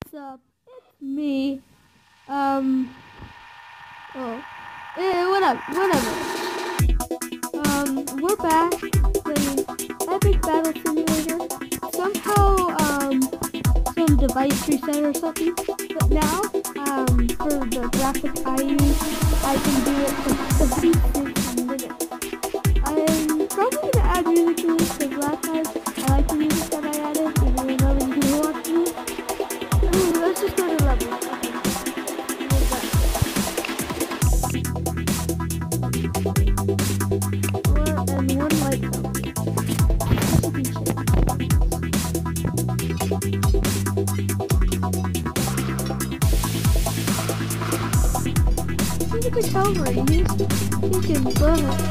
What's up? It's me. Oh. Whatever. We're back playing Epic Battle Simulator. Somehow, some device reset or something. But now, for the graphic I use, I can do it for 56 minutes. I'm probably gonna add music to this because last time I like the music that I added, even though nobody really wants to. Ooh, let's just go to level. And one light zone. Look at the cavalry. He can burn it.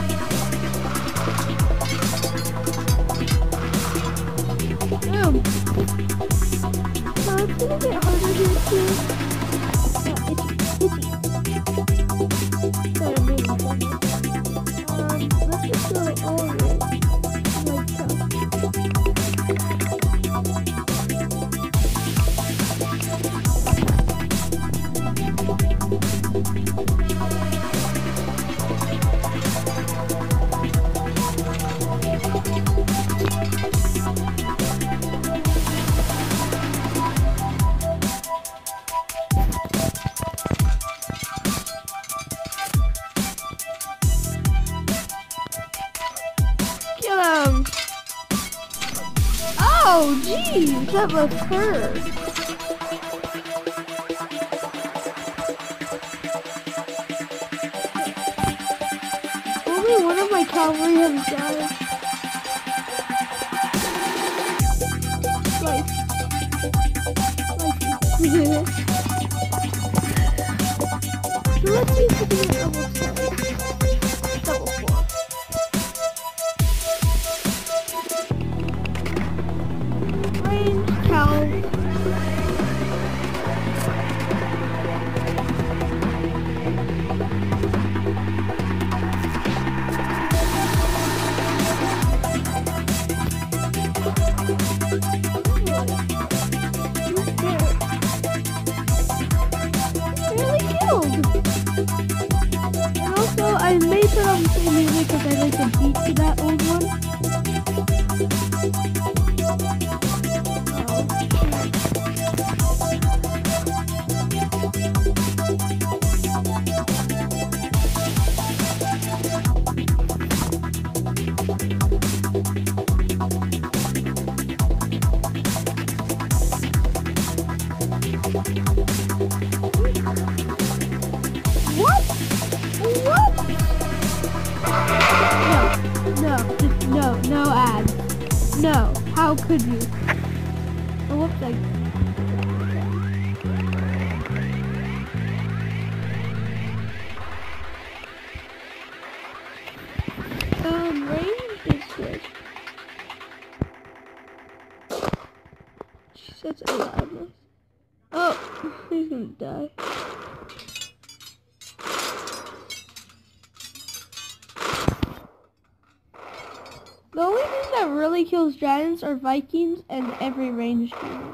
Boom. So it's gonna get harder here too. Itchy. Sorry, maybe something. Let's just go all the way. Like so. Kill him! Oh, jeez, that must hurt. Only one of my cavalry has died. Life. So let's see if we can get level 7. Level 4. Range, cow. And also, I may put on the same music because I like the beat to that old one. What? No ads. No, how could you? Oh, whoops, range is good. She says aliveness. Oh, he's gonna die. The only thing that really kills giants are Vikings and every ranged unit.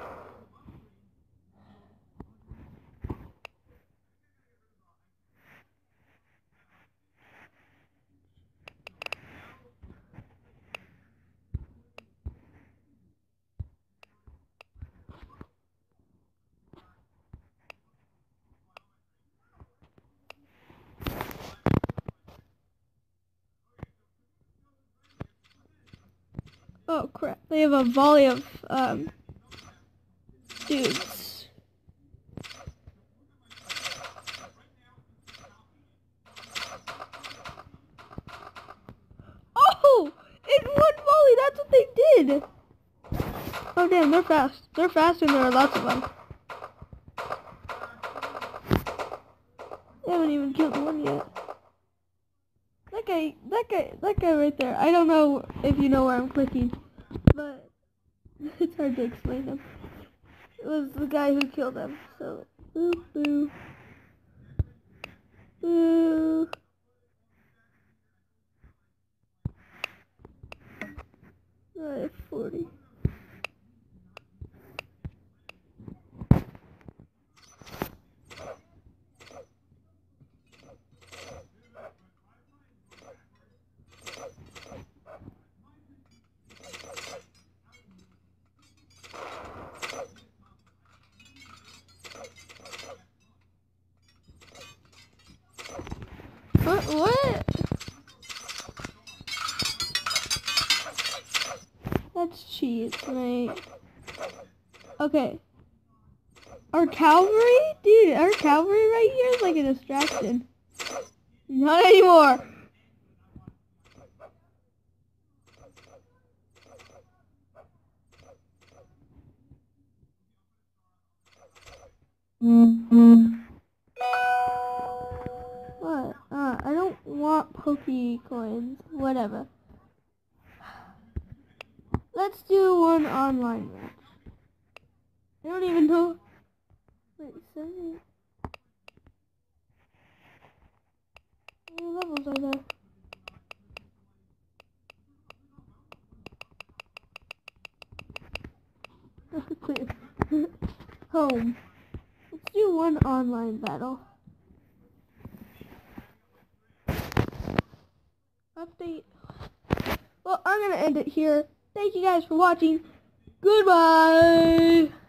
Oh crap, they have a volley of, dudes. Oh! In one volley, that's what they did! Oh damn, they're fast. They're fast and there are lots of them. They haven't even killed one yet. That guy right there. I don't know if you know where I'm clicking, but it's hard to explain him. It was the guy who killed him, so, boo, boo. Boo. I have 40. teammates tonight. Okay. Our cavalry? Dude, our cavalry right here is like a distraction. Not anymore. What? I don't want Poke coins. Whatever. Let's do one online match. I don't even know. Wait, 70. How many levels are there? Clear. Home. Let's do one online battle. Update. Well, I'm gonna end it here. Thank you guys for watching. Goodbye.